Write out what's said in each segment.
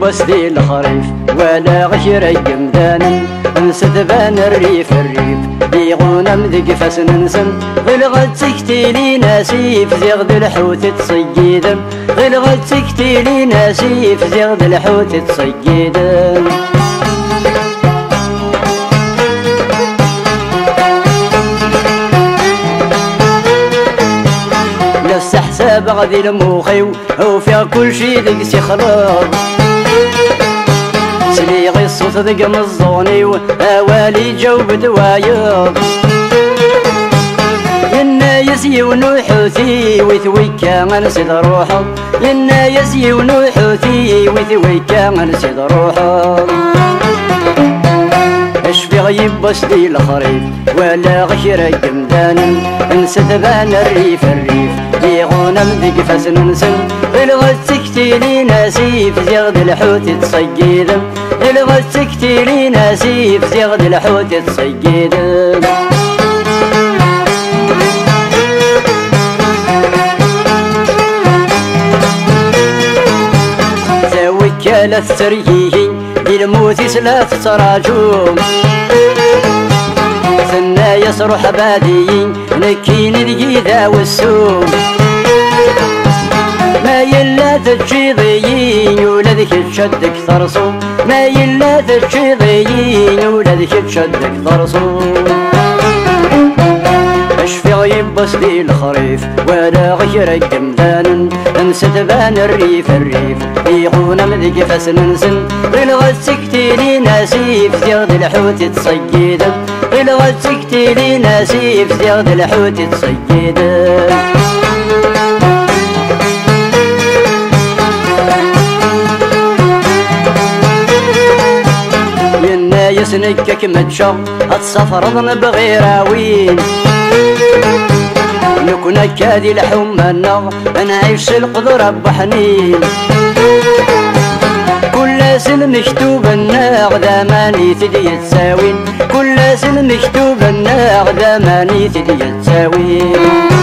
يبس دي الخريف ولا غشر يمدان نسدبان الريف بيغونا مذق فاس ننسم غلغت سكتي لي ناسيف زغد الحوت تصيدم غلغت سكتي لي ناسيف زغد الحوت تصيدم نفس حساب غادي الموخي وفيها كل شي ذق سي خلاص سليغي الصوت ذق مزوني وأوالي جاوب دوايض ينايس ونوحوثي ويثويكا غنسيد روحه ينايس ونوحوثي ويثويكا غنسيد روحه اشفي غيبس دي الخريف ولا غشرة جمدان نسدبان الريف يغونا مذق فاس ننسم الغد سكتي لي ناسيف زغد الحوت تصيدم الغد سكتي لي ناسيف زغد الحوت تصيدم زاوي كالث سريهي دي الموت سلاث تراجوم ثنا يصرح بادي نكين الجيذا والسوم ما يلا تجيضيين ولدك تشدك ثرصوم ما يلا تجيضيين ولدك تشدك ثرصوم اشفي غيبس لي الخريف ولا غير جمدان نسدبان الريف يغونا مذق فاس ننسن غلغت سكتي لي ناسيف زغد الحوت تصيدم غلغت سكتي لي ناسيف زغد الحوت تصيدم ينايس نكك متشا اتصفرضن بغيراوين نكون كادي لحمنا نعيش القدرة بحنين كل سن مكتوب الناغ ذا تدي تساوين كل سن مكتوب الناغ ذا تدي تساوين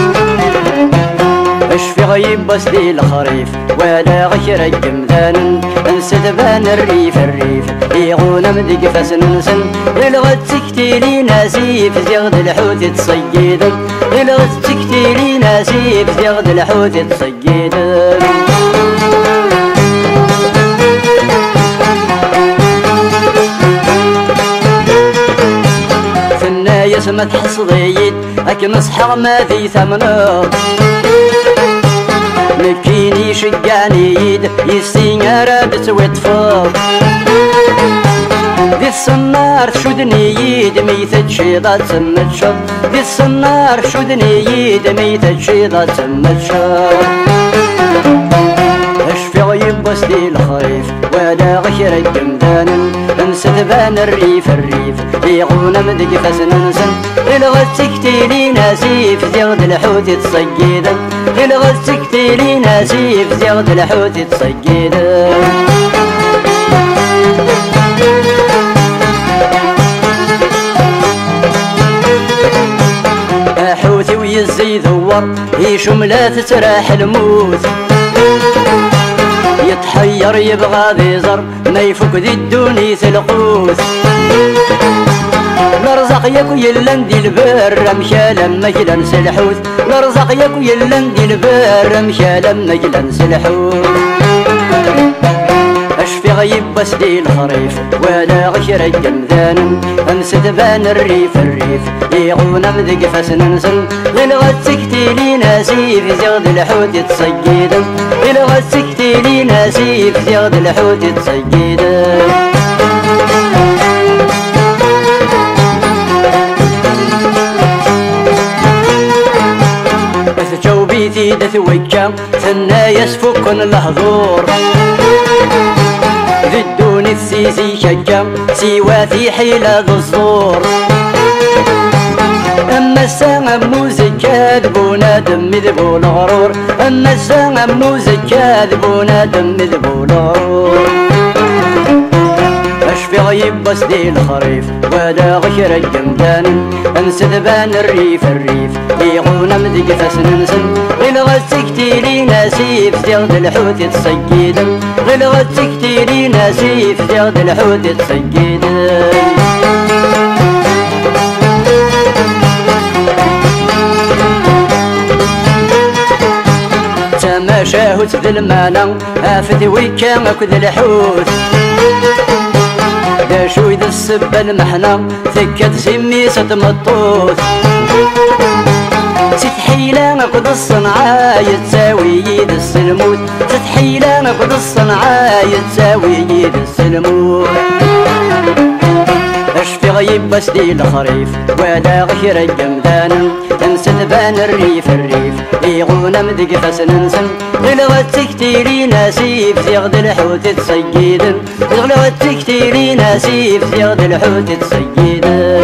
اشفي غيبس دي الخريف ولا غشر جمدان نسدبان الريف يغونا مذق فاس ننسن الغد سكتي لي ناسيف زغد الحوت تصيدم الغد سكتي لي ناسيف زغد الحوت تصيدم ثنا يسمى تحصديد اكن صحى ما ذي ثمنه مكيني شقاني يد يسين رابط ويطفض ذي الصنار شدني يد ميتة شيضات سمت شط ذي الصنار شدني يد ميتة شيضات سمت شط اشفي غيبس دي الخريف ولا غشر جمدان نسدبان الريف يغونا مذق فاس ننسن الغد سكتي لي ناسيف زغد الحوت تصيدم الغد سكتي لي ناسيف زغد الحوت تصيدم حوثي ويزي ذور يشم لا تتراح الموت يتحير يبغى ذي زر ما يفك ذي الدوني القوت الرزق ياكو يلندي البر مشى لما جلنس الحوت الرزق ياكو يلندي البر مشى لما جلنس الحوت اشفي غيبس دي الخريف ولا غشر جمدان نسدبان الريف يغونا مذق فاس ننسن غلغت سكتي لي ناسيف زغد الحوت تصيدم غلغت سكتي لي ناسيف زغد الحوت تصيدم جوبيتي دثويكا ثنا يسفكن الهضور ذدون السيسي شجا سواتي حيلة ذو الزور أما الساعة موزكا ذبونا دم ذبو الغرور أما الساعة موزكا ذبونا دم ذبو الغرور اشفي يبس دي الخريف ولا غشر الجمدان انسدبان الريف يغونا مدق فسننسن غلغت تكتيلي ناسيف زيغد الحوت يتسجيدن غلغت تكتيلي ناسيف زيغد الحوت يتسجيدن تماشاهوت ذي المانا آفتي ويكان أكد الحوت داشو إذا السبة المحنة ثكت سميسة مطوط تتحيلان أكد الصنعاء يتساوي يد السلموت تتحيلان أكد الصنعاء يتساوي يد السلموت اشفي غيب بس دي الخريف ولا غشر الجمدان تنسدبان الريف يغونا مدق فسننسن غلغت تكتيري ناسيف زيغد الحوت يتسجيدن غلغت تكتيري ناسيف زيغد الحوت يتسجيدن